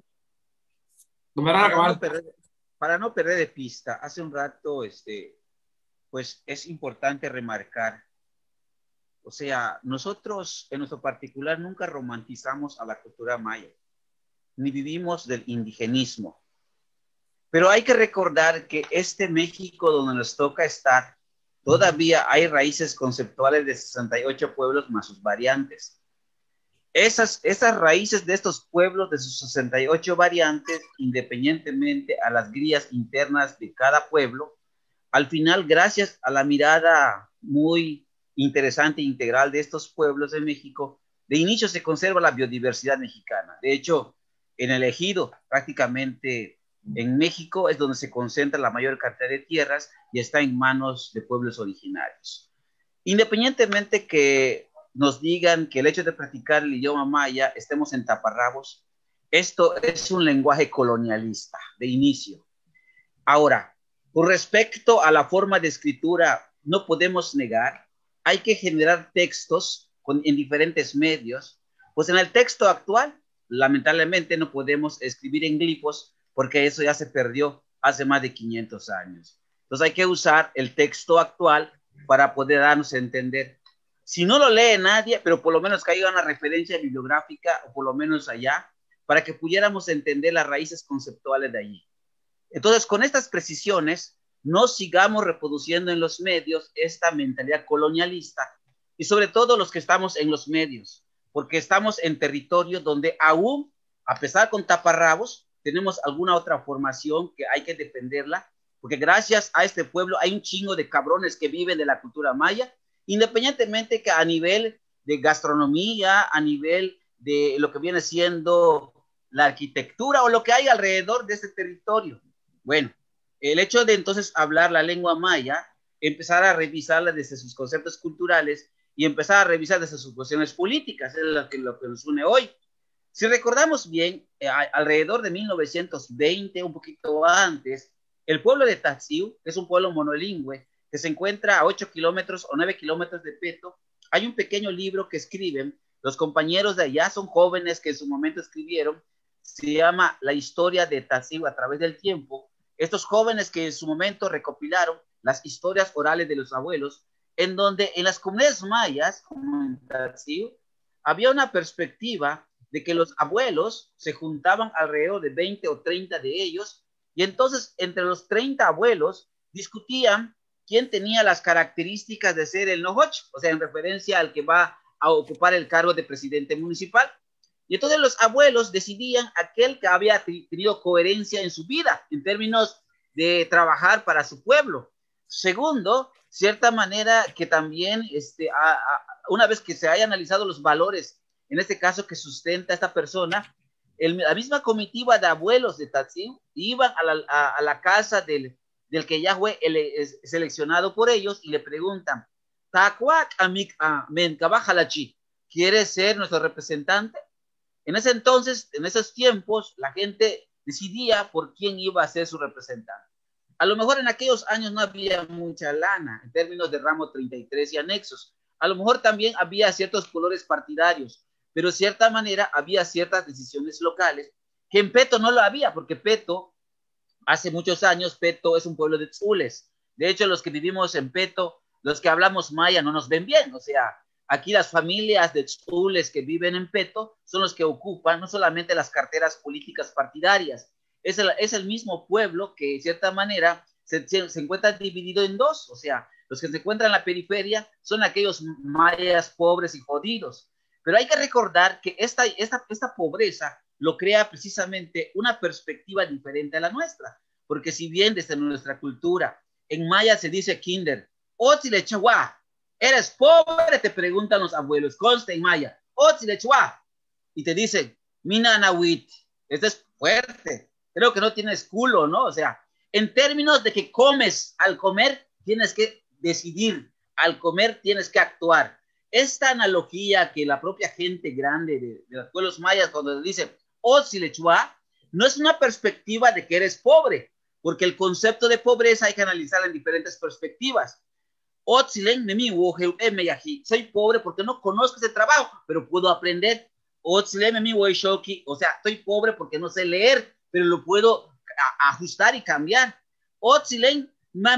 Para no, perder, para no perder de pista, hace un rato, este, pues es importante remarcar, o sea, nosotros en nuestro particular nunca romantizamos a la cultura maya, ni vivimos del indigenismo, pero hay que recordar que este México donde nos toca estar, todavía hay raíces conceptuales de sesenta y ocho pueblos más sus variantes. Esas, esas raíces de estos pueblos, de sus sesenta y ocho variantes, independientemente a las grillas internas de cada pueblo, al final, gracias a la mirada muy interesante e integral de estos pueblos de México, de inicio se conserva la biodiversidad mexicana. De hecho, en el ejido, prácticamente en México, es donde se concentra la mayor cantidad de tierras y está en manos de pueblos originarios. Independientemente que nos digan que el hecho de practicar el idioma maya estemos en taparrabos, esto es un lenguaje colonialista de inicio. Ahora, con respecto a la forma de escritura, no podemos negar, hay que generar textos con, en diferentes medios, pues en el texto actual, lamentablemente no podemos escribir en glifos porque eso ya se perdió hace más de quinientos años. Entonces hay que usar el texto actual para poder darnos a entender. Si no lo lee nadie, pero por lo menos que haya una referencia bibliográfica, o por lo menos allá, para que pudiéramos entender las raíces conceptuales de allí. Entonces, con estas precisiones, no sigamos reproduciendo en los medios esta mentalidad colonialista, y sobre todo los que estamos en los medios, porque estamos en territorio donde aún, a pesar con taparrabos, tenemos alguna otra formación que hay que defenderla, porque gracias a este pueblo hay un chingo de cabrones que viven de la cultura maya, independientemente que a nivel de gastronomía, a nivel de lo que viene siendo la arquitectura o lo que hay alrededor de ese territorio. Bueno, el hecho de entonces hablar la lengua maya, empezar a revisarla desde sus conceptos culturales y empezar a revisar desde sus cuestiones políticas, es lo que, lo que nos une hoy. Si recordamos bien, eh, alrededor de mil novecientos veinte, un poquito antes, el pueblo de Tatsiu, que es un pueblo monolingüe, que se encuentra a ocho kilómetros o nueve kilómetros de Peto, hay un pequeño libro que escriben los compañeros de allá, son jóvenes que en su momento escribieron, se llama La historia de Tatsiu a través del tiempo. Estos jóvenes que en su momento recopilaron las historias orales de los abuelos, en donde en las comunidades mayas, como en Tatsiu, había una perspectiva de que los abuelos se juntaban alrededor de veinte o treinta de ellos, y entonces entre los treinta abuelos discutían quién tenía las características de ser el Nohoch, o sea, en referencia al que va a ocupar el cargo de presidente municipal. Y entonces los abuelos decidían aquel que había tenido coherencia en su vida, en términos de trabajar para su pueblo. Segundo, cierta manera que también, este, a, a, una vez que se haya analizado los valores, en este caso que sustenta esta persona, el, la misma comitiva de abuelos de Tatsiu iban a la, a, a la casa del, del que ya fue el, el, seleccionado por ellos y le preguntan, ¿Tacuac amik a mencabajalachi? ¿Quieres ser nuestro representante? En ese entonces, en esos tiempos, la gente decidía por quién iba a ser su representante. A lo mejor en aquellos años no había mucha lana en términos de ramo treinta y tres y anexos. A lo mejor también había ciertos colores partidarios, pero de cierta manera había ciertas decisiones locales que en Peto no lo había, porque Peto, hace muchos años, Peto es un pueblo de tzules. De hecho, los que vivimos en Peto, los que hablamos maya no nos ven bien, o sea, aquí las familias de tzules que viven en Peto son los que ocupan no solamente las carteras políticas partidarias, es el, es el mismo pueblo que de cierta manera se, se, se encuentra dividido en dos, o sea, los que se encuentran en la periferia son aquellos mayas pobres y jodidos. Pero hay que recordar que esta, esta, esta pobreza lo crea precisamente una perspectiva diferente a la nuestra, porque si bien desde nuestra cultura, en maya se dice kinder, Otzile Chahua, eres pobre, te preguntan los abuelos, consta en maya, Otzile Chahua, y te dicen, Mina Nawit, esto es fuerte, creo que no tienes culo, ¿no? O sea, en términos de que comes, al comer tienes que decidir, al comer tienes que actuar. Esta analogía que la propia gente grande de, de los pueblos mayas cuando dice Otzilechua, no es una perspectiva de que eres pobre, porque el concepto de pobreza hay que analizarlo en diferentes perspectivas. Otzilen, soy pobre porque no conozco ese trabajo, pero puedo aprender. Otzilen, o sea, estoy pobre porque no sé leer, pero lo puedo a, ajustar y cambiar. Otzilen,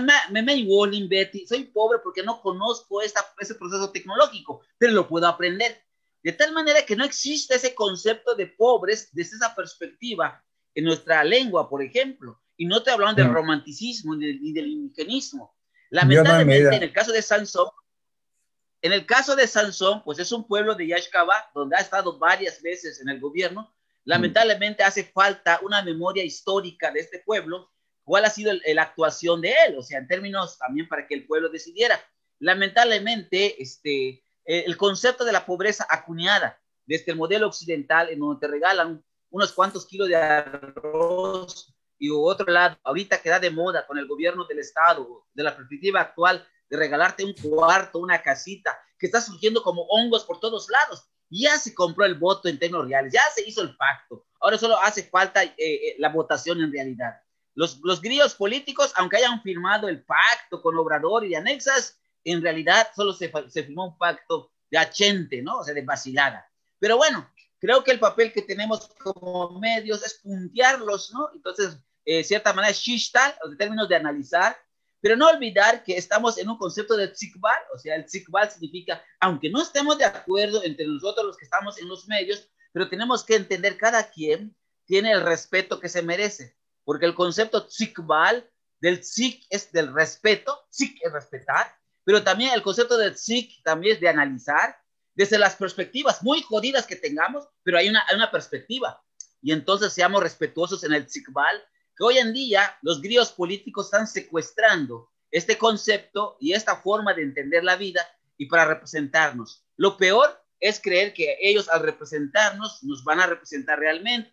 soy pobre porque no conozco esta, ese proceso tecnológico, pero lo puedo aprender. De tal manera que no existe ese concepto de pobres desde esa perspectiva en nuestra lengua, por ejemplo. Y no te hablan del romanticismo ni del, ni del indigenismo. Lamentablemente, en el caso de Sansón, en el caso de Sansón, pues es un pueblo de Yaxcabá, donde ha estado varias veces en el gobierno. Lamentablemente hace falta una memoria histórica de este pueblo, cuál ha sido el, la actuación de él, o sea, en términos también para que el pueblo decidiera. Lamentablemente, este, el concepto de la pobreza acuñada desde el modelo occidental, en donde te regalan unos cuantos kilos de arroz, y otro lado, ahorita queda de moda con el gobierno del Estado, de la perspectiva actual, de regalarte un cuarto, una casita, que está surgiendo como hongos por todos lados. Ya se compró el voto en términos reales, ya se hizo el pacto, ahora solo hace falta eh, la votación en realidad. Los, los grillos políticos, aunque hayan firmado el pacto con Obrador y anexas, en realidad solo se, se firmó un pacto de achente, ¿no? O sea, de vacilada. Pero bueno, creo que el papel que tenemos como medios es puntearlos, ¿no? Entonces, de eh, cierta manera, shishtal, en términos de analizar, pero no olvidar que estamos en un concepto de tzikbal, o sea, el tzikbal significa, aunque no estemos de acuerdo entre nosotros los que estamos en los medios, pero tenemos que entender cada quien tiene el respeto que se merece, porque el concepto tzikbal del tzik es del respeto, tzik es respetar, pero también el concepto del tzik también es de analizar desde las perspectivas muy jodidas que tengamos, pero hay una, hay una perspectiva, y entonces seamos respetuosos en el tzikbal, que hoy en día los grillos políticos están secuestrando este concepto y esta forma de entender la vida y para representarnos. Lo peor es creer que ellos al representarnos nos van a representar realmente.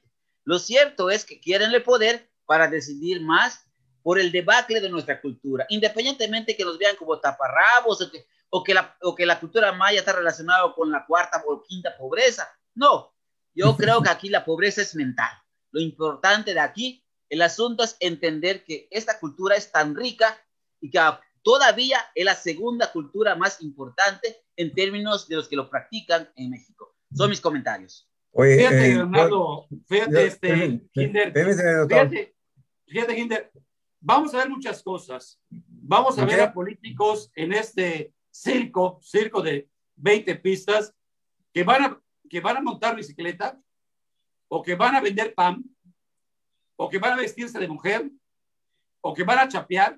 Lo cierto es que quieren el poder para decidir más por el debacle de nuestra cultura, independientemente que nos vean como taparrabos o que, o que, la, o que la cultura maya está relacionada con la cuarta o quinta pobreza. No, yo creo que aquí la pobreza es mental. Lo importante de aquí, el asunto es entender que esta cultura es tan rica y que todavía es la segunda cultura más importante en términos de los que lo practican en México. Son mis comentarios. Oye, fíjate, eh, Bernardo, fíjate, yo, este, Hinder, fíjate, fíjate, Hinder, vamos a ver muchas cosas. Vamos a okay. ver a políticos en este circo, circo de veinte pistas, que van a, que van a montar bicicleta, o que van a vender pan, o que van a vestirse de mujer, o que van a chapear,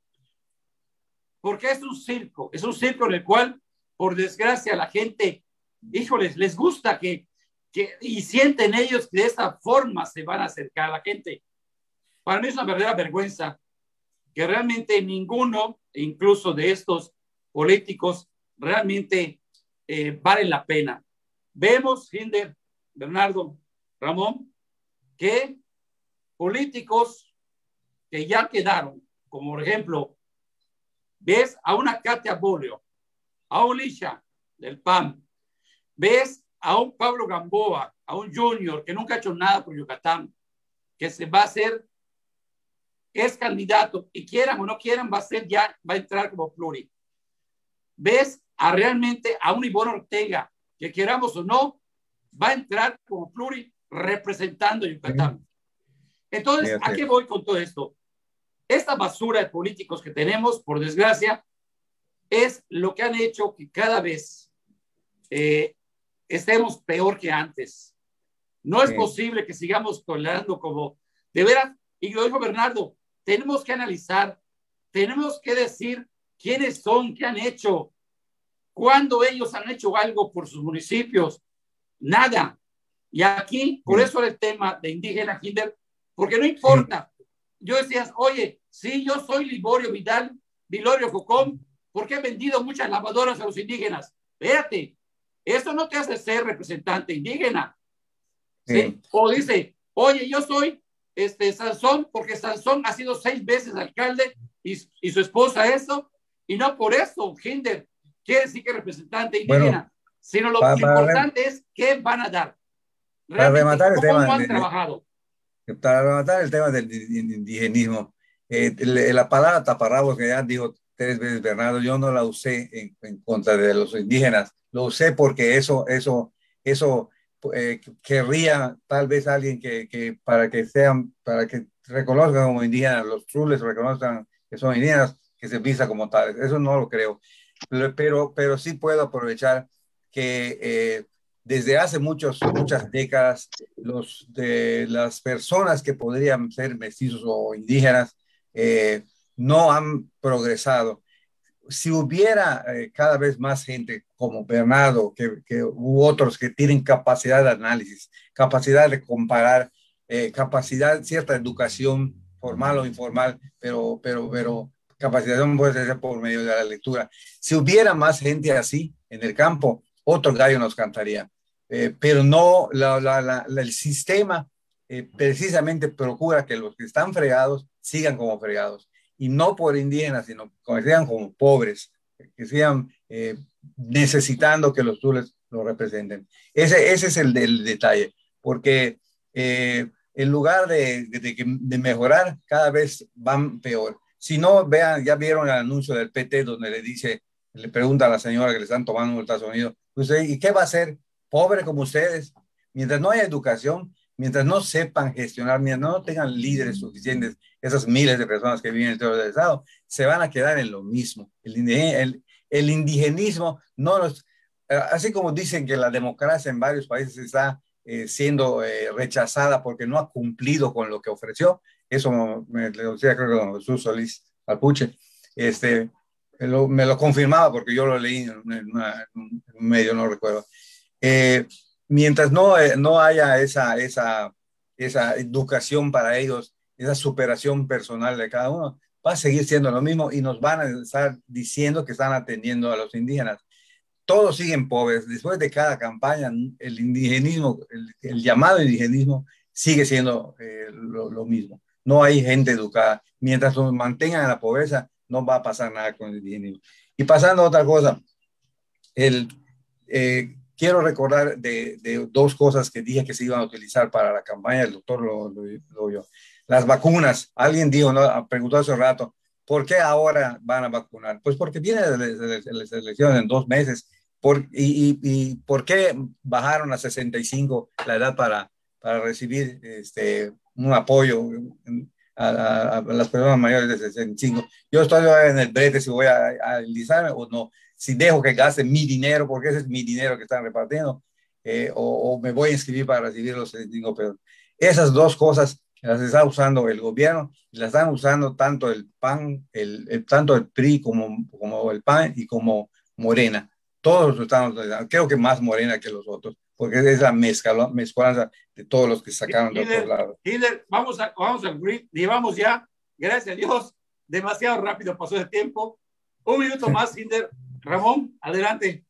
porque es un circo, es un circo en el cual, por desgracia, la gente, híjoles, les gusta que, que y sienten ellos que de esta forma se van a acercar a la gente. Para mí es una verdadera vergüenza que realmente ninguno, incluso de estos políticos, realmente eh, valen la pena. Vemos, Hinder, Bernardo, Ramón, que políticos que ya quedaron, como por ejemplo, ves a una Katia Bolio, a un Lisha del P A M, ves a un Pablo Gamboa, a un Junior que nunca ha hecho nada por Yucatán, que se va a hacer, es candidato, y quieran o no quieran, va a ser ya, va a entrar como pluri. Ves a realmente a un Ivonne Ortega, que queramos o no, va a entrar como pluri representando Yucatán. Entonces, ¿a qué voy con todo esto? Esta basura de políticos que tenemos, por desgracia, es lo que han hecho que cada vez eh, estemos peor que antes. No es sí. posible que sigamos tolerando como, de veras, y lo dijo Bernardo, tenemos que analizar, tenemos que decir quiénes son, qué han hecho, cuándo ellos han hecho algo por sus municipios. Nada. Y aquí, por sí. eso era el tema de indígena, Hinder, porque no importa. Sí. Yo decía, oye, sí, yo soy Liborio Vidal, Vilorio Jocón, porque he vendido muchas lavadoras a los indígenas. Espérate, eso no te hace ser representante indígena. ¿Sí? Sí. O dice, oye, yo soy este, Sansón, porque Sansón ha sido seis veces alcalde y, y su esposa eso, y no por eso, Hinder, quiere decir que es representante indígena, bueno, sino lo para, importante para, es qué van a dar. Para rematar el ¿cómo tema, han de, trabajado? Para rematar el tema del indigenismo, eh, la palabra taparrabos que ya dijo tres veces Bernardo, yo no la usé en, en contra de los indígenas, lo usé porque eso, eso, eso eh, querría tal vez alguien que, que para que sean, para que reconozcan como indígenas, los trules reconozcan que son indígenas, que se vista como tales. Eso no lo creo, pero, pero sí puedo aprovechar que eh, desde hace muchos, muchas décadas los, de las personas que podrían ser mestizos o indígenas eh, no han progresado. Si hubiera eh, cada vez más gente como Bernardo que, que, u otros que tienen capacidad de análisis, capacidad de comparar, eh, capacidad, cierta educación formal o informal, pero, pero, pero capacitación puede ser por medio de la lectura. Si hubiera más gente así en el campo, otro gallo nos cantaría. Eh, pero no, la, la, la, el sistema eh, precisamente procura que los que están fregados sigan como fregados. Y no por indígenas, sino que sean como pobres, que sigan eh, necesitando que los tules lo representen. Ese, ese es el, el detalle, porque eh, en lugar de, de, de mejorar, cada vez van peor. Si no, vean, ya vieron el anuncio del P T donde le dice, le pregunta a la señora que le están tomando un ultrasonido, ¿usted, ¿y qué va a hacer? Pobre como ustedes. Mientras no haya educación, mientras no sepan gestionar, mientras no tengan líderes suficientes, esas miles de personas que viven en el territorio del Estado, se van a quedar en lo mismo. El, el, el indigenismo, no los, así como dicen que la democracia en varios países está eh, siendo eh, rechazada porque no ha cumplido con lo que ofreció, eso me lo decía creo que don Jesús Solís Alpuche, este, me lo, me lo confirmaba porque yo lo leí en, una, en un medio, no recuerdo. Eh, mientras no, eh, no haya esa, esa, esa educación para ellos, esa superación personal de cada uno, va a seguir siendo lo mismo y nos van a estar diciendo que están atendiendo a los indígenas. Todos siguen pobres. Después de cada campaña, el indigenismo, el, el llamado indigenismo, sigue siendo eh, lo, lo mismo. No hay gente educada. Mientras nos mantengan en la pobreza, no va a pasar nada con el dinero. Y pasando a otra cosa, el, eh, quiero recordar de, de dos cosas que dije que se iban a utilizar para la campaña, el doctor lo, lo, lo vio. Las vacunas, alguien dijo, ¿no? Preguntó hace rato, ¿por qué ahora van a vacunar? Pues porque viene las elecciones en dos meses. Por, y, y, ¿Y por qué bajaron a sesenta y cinco la edad para, para recibir este, un apoyo a, a, a las personas mayores de sesenta y cinco? Yo estoy en el brete si voy a, a alisarme o no, si dejo que gaste mi dinero, porque ese es mi dinero que están repartiendo, eh, o, o me voy a inscribir para recibir los sesenta y cinco pesos. Esas dos cosas las está usando el gobierno, las están usando tanto el P A N, el, el, tanto el P R I como, como el P A N y como Morena. Todos estamos, creo que más Morena que los otros, porque es la mezcla, mezcolanza de todos los que sacaron de otros lados. Hitler, vamos a, vamos a llevamos ya, gracias a Dios, demasiado rápido pasó el tiempo. Un minuto más, Hitler. Ramón, adelante.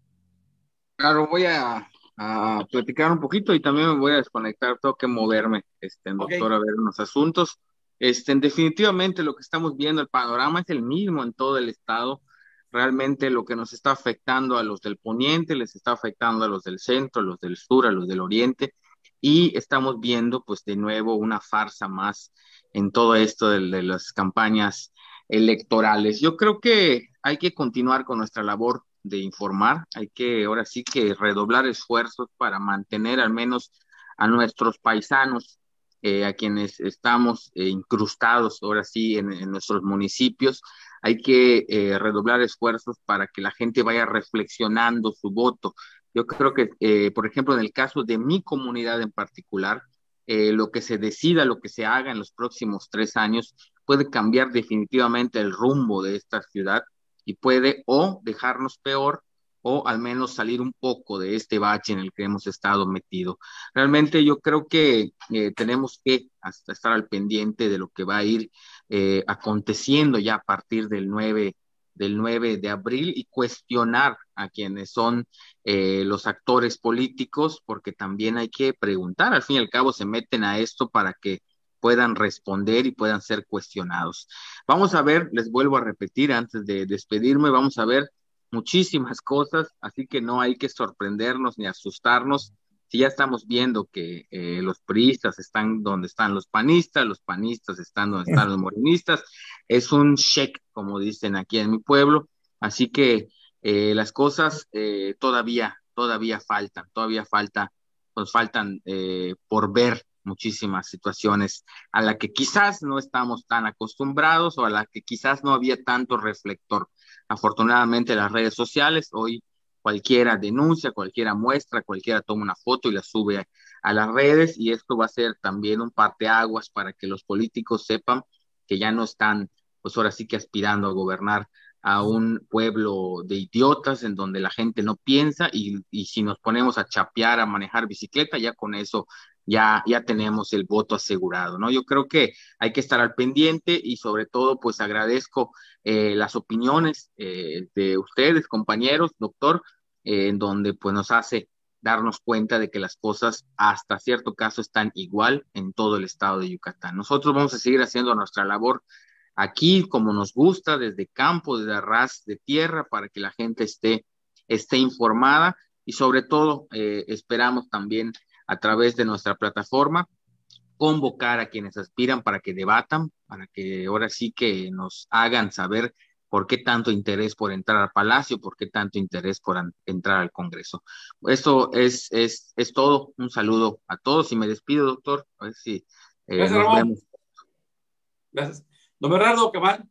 Claro, voy a, a platicar un poquito y también me voy a desconectar, tengo que moverme, este, doctor, okay, a ver unos asuntos. Este, definitivamente lo que estamos viendo, el panorama es el mismo en todo el estado. Realmente lo que nos está afectando a los del poniente, les está afectando a los del centro, a los del sur, a los del oriente, y estamos viendo pues de nuevo una farsa más en todo esto de, de las campañas electorales. Yo creo que hay que continuar con nuestra labor de informar, hay que ahora sí que redoblar esfuerzos para mantener al menos a nuestros paisanos, eh, a quienes estamos eh, incrustados ahora sí en, en nuestros municipios. Hay que eh, redoblar esfuerzos para que la gente vaya reflexionando su voto. Yo creo que, eh, por ejemplo, en el caso de mi comunidad en particular, eh, lo que se decida, lo que se haga en los próximos tres años puede cambiar definitivamente el rumbo de esta ciudad y puede o dejarnos peor o al menos salir un poco de este bache en el que hemos estado metido. Realmente yo creo que eh, tenemos que hasta estar al pendiente de lo que va a ir eh, aconteciendo ya a partir del nueve, del nueve de abril y cuestionar a quienes son eh, los actores políticos, porque también hay que preguntar, al fin y al cabo se meten a esto para que puedan responder y puedan ser cuestionados. Vamos a ver, les vuelvo a repetir antes de despedirme, vamos a ver muchísimas cosas, así que no hay que sorprendernos ni asustarnos. Si ya estamos viendo que eh, los priistas están donde están los panistas, los panistas están donde están los morenistas, es un check, como dicen aquí en mi pueblo, así que eh, las cosas eh, todavía, todavía faltan, todavía falta, pues faltan eh, por ver muchísimas situaciones a las que quizás no estamos tan acostumbrados o a las que quizás no había tanto reflector. Afortunadamente las redes sociales, hoy cualquiera denuncia, cualquiera muestra, cualquiera toma una foto y la sube a, a las redes, y esto va a ser también un parteaguas para que los políticos sepan que ya no están, pues ahora sí que aspirando a gobernar a un pueblo de idiotas en donde la gente no piensa y, y si nos ponemos a chapear, a manejar bicicleta, ya con eso ya, ya tenemos el voto asegurado, ¿no? Yo creo que hay que estar al pendiente y sobre todo pues agradezco eh, las opiniones eh, de ustedes, compañeros, doctor, eh, en donde pues nos hace darnos cuenta de que las cosas hasta cierto caso están igual en todo el estado de Yucatán. Nosotros vamos a seguir haciendo nuestra labor aquí como nos gusta, desde campo, desde a ras de tierra, para que la gente esté, esté informada y sobre todo eh, esperamos también a través de nuestra plataforma convocar a quienes aspiran para que debatan, para que ahora sí que nos hagan saber por qué tanto interés por entrar al Palacio, por qué tanto interés por an- entrar al Congreso. Esto es, es, es todo. Un saludo a todos y me despido, doctor. A ver si eh, Gracias, nos Ramón. vemos. Gracias. Don Bernardo Cabal.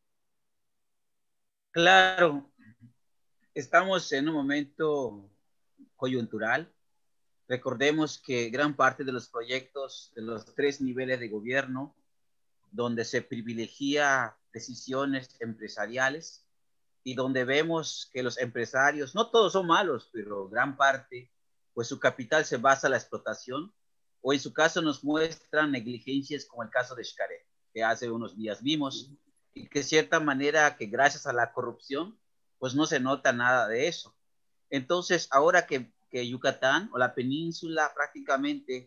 Claro, estamos en un momento coyuntural. Recordemos que gran parte de los proyectos de los tres niveles de gobierno, donde se privilegia decisiones empresariales y donde vemos que los empresarios, no todos son malos, pero gran parte, pues su capital se basa en la explotación, o en su caso nos muestran negligencias como el caso de Xcaret, que hace unos días vimos, y que de cierta manera que gracias a la corrupción, pues no se nota nada de eso. Entonces, ahora que, que Yucatán o la península prácticamente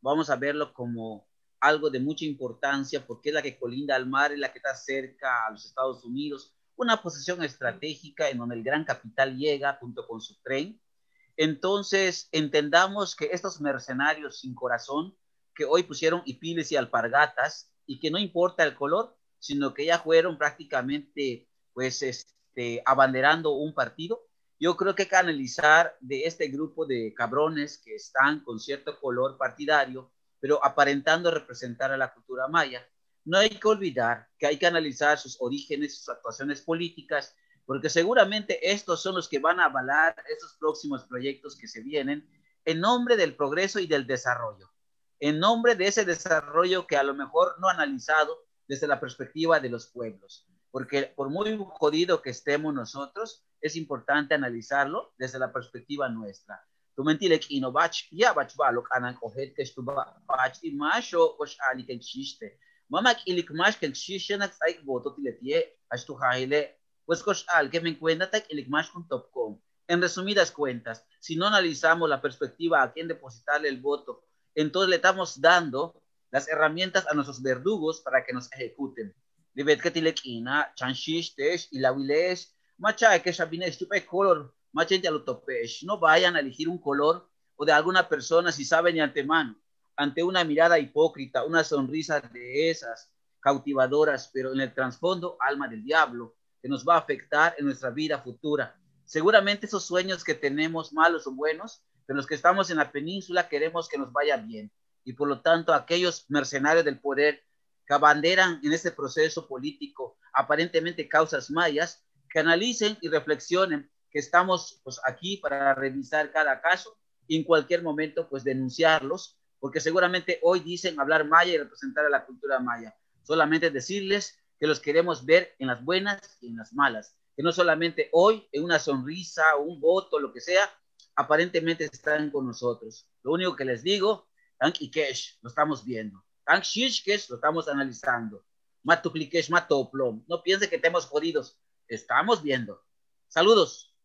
vamos a verlo como algo de mucha importancia porque es la que colinda al mar, es la que está cerca a los Estados Unidos, una posición estratégica en donde el gran capital llega junto con su tren. Entonces, entendamos que estos mercenarios sin corazón, que hoy pusieron hipiles y alpargatas, y que no importa el color, sino que ya fueron prácticamente, pues, este, abanderando un partido. Yo creo que hay que analizar de este grupo de cabrones que están con cierto color partidario, pero aparentando representar a la cultura maya. No hay que olvidar que hay que analizar sus orígenes, sus actuaciones políticas, porque seguramente estos son los que van a avalar estos próximos proyectos que se vienen en nombre del progreso y del desarrollo, en nombre de ese desarrollo que a lo mejor no analizado desde la perspectiva de los pueblos, porque por muy jodido que estemos nosotros, es importante analizarlo desde la perspectiva nuestra. Tu mentilek inobach ya bachbalok anan ohet que estuva bach y macho os ali que chiste. Mamak ilik mach que chiste nak sai voto tiletie astu haile pues cosh al que me encuentra tak ilik mach con topcom. En resumidas cuentas, si no analizamos la perspectiva a quién depositarle el voto, entonces le estamos dando las herramientas a nuestros verdugos para que nos ejecuten. Debet que tilekina, chanchiste y la wilesh, macha que sabine estupe color, macha ya lo topesh. No vayan a elegir un color o de alguna persona si saben de antemano, ante una mirada hipócrita, una sonrisa de esas cautivadoras, pero en el trasfondo, alma del diablo, que nos va a afectar en nuestra vida futura. Seguramente esos sueños que tenemos, malos o buenos, pero los que estamos en la península queremos que nos vaya bien. Y por lo tanto, aquellos mercenarios del poder que abanderan en este proceso político aparentemente causas mayas, que analicen y reflexionen que estamos pues, aquí para revisar cada caso y en cualquier momento pues denunciarlos, porque seguramente hoy dicen hablar maya y representar a la cultura maya. Solamente decirles que los queremos ver en las buenas y en las malas, que no solamente hoy en una sonrisa o un voto, lo que sea, aparentemente están con nosotros. Lo único que les digo, Tank Ikesh, lo estamos viendo. Tank Shishkesh, lo estamos analizando. Matuklikesh, Matoplom. No piensen que estemos jodidos. Estamos viendo. Saludos.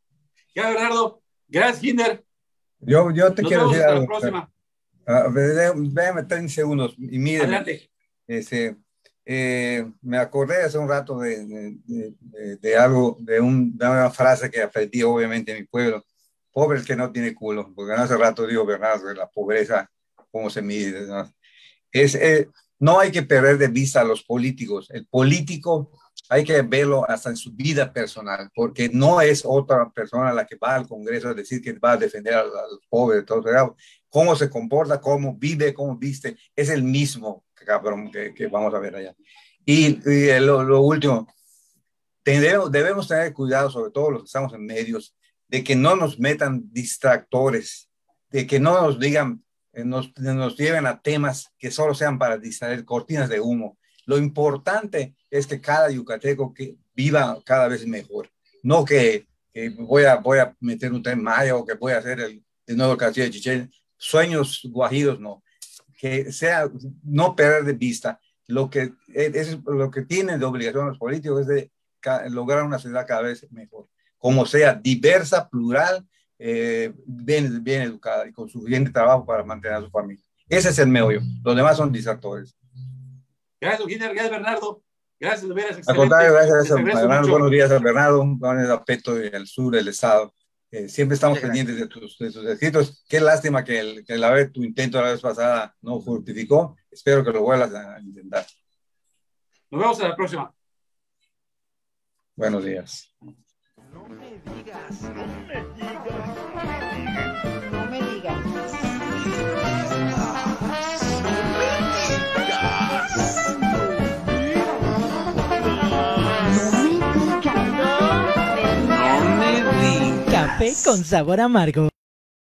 Ya, Bernardo. Gracias, Kinder. Yo, yo te Nos quiero vemos decir hasta algo. la próxima. Uh, Déjame treinta segundos y miren. Adelante. Este, eh, me acordé hace un rato de, de, de, de, de algo, de, un, de una frase que aprendí obviamente en mi pueblo. Pobre el que no tiene culo, porque hace rato digo, Bernardo, la pobreza, cómo se mide, ¿no? Es, eh, no hay que perder de vista a los políticos. El político hay que verlo hasta en su vida personal, porque no es otra persona la que va al Congreso a decir que va a defender a, a los pobres, todo eso. Cómo se comporta, cómo vive, cómo viste, es el mismo cabrón que, que vamos a ver allá. Y, y lo, lo último, debemos, debemos tener cuidado, sobre todo los que estamos en medios, de que no nos metan distractores, de que no nos digan, nos, nos lleven a temas que solo sean para distraer, cortinas de humo. Lo importante es que cada yucateco que viva cada vez mejor, no que, que voy, a, voy a meter un tren maya o que voy a hacer el, el nuevo castillo de Chichén. Sueños guajidos no, que sea, no perder de vista lo que, es, lo que tienen de obligación los políticos es de lograr una ciudad cada vez mejor, como sea, diversa, plural, eh, bien, bien educada y con suficiente trabajo para mantener a su familia. Ese es el meollo, los demás son distractores. Gracias, Kinder, gracias, Bernardo. Gracias, de veras, Al contrario, gracias a Bernardo. mucho. Buenos días a Bernardo, en el aspecto del sur del estado. Eh, siempre estamos Muchas pendientes de tus, de tus escritos. Qué lástima que, el, que la vez, tu intento la vez pasada no fructificó. Espero que lo vuelvas a intentar. Nos vemos en la próxima. Buenos días. No me digas, no me No me digas. Café con sabor amargo.